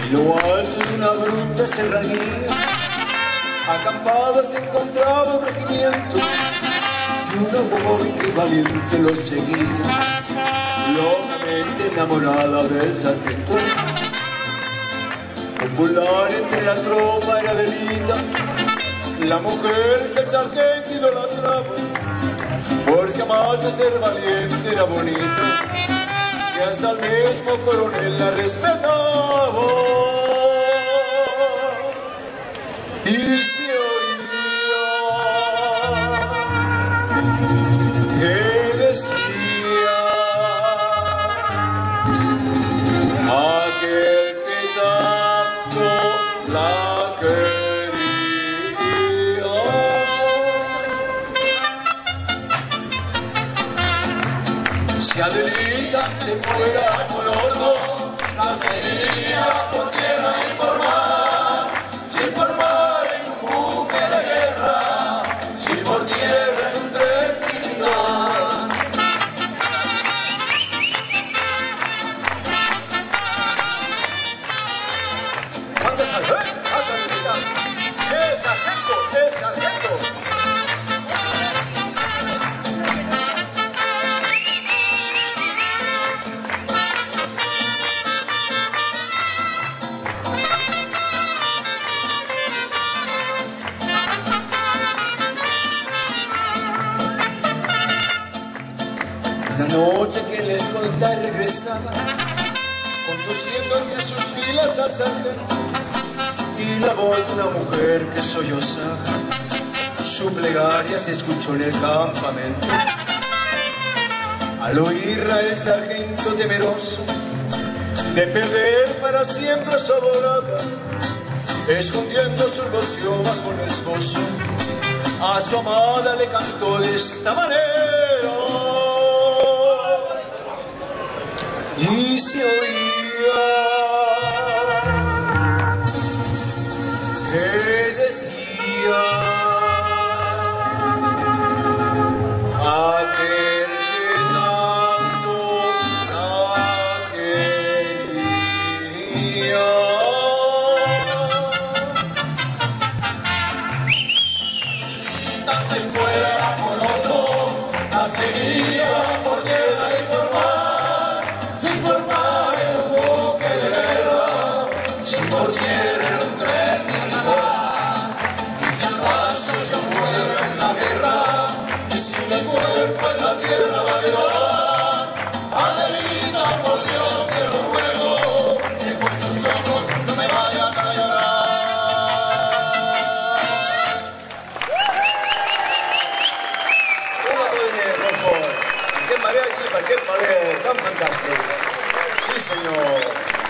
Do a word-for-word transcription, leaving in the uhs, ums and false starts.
En lo alto de una bruta serranía, acampada se encontraba un regimiento y una joven que valiente los seguía, locamente enamorada del sargento. Popular entre la tropa era Adelita, la mujer que el sargento idolatraba, porque más de ser valiente era bonita, que hasta el mismo coronel la respetaba. Y se oía que decía aquel que tanto la quería. Si Adelita se fuera con otro, la seguiría por tierra y por mar, sin formar en un buque de guerra, si por tierra en un tren militar. ¿Cuánto salió? ¡Eh! ¡Pasa, Adelita! ¡El sargento! ¡El sargento! La noche que el escolta regresaba, conduciendo entre sus filas al sargento, y la voz de una mujer que sollozaba, su plegaria se escuchó en el campamento. Al oírla el sargento temeroso de perder para siempre a su adorada, escondiendo su emoción bajo el esposo, a su amada le cantó de esta manera. Y se oía que decía aquel que tanto la quería. Si se fuera con otro, la seguiría por tierra y por mar. Por tierra en un tren militar, y si al paso yo muero en la guerra, y si mi cuerpo en la tierra va a quedar. Adelita, por Dios te lo ruego, que con tus ojos no me vayas a llorar. Un aplauso, por favor. ¡Qué mariachi, qué ballet tan fantástico! Sí, señor.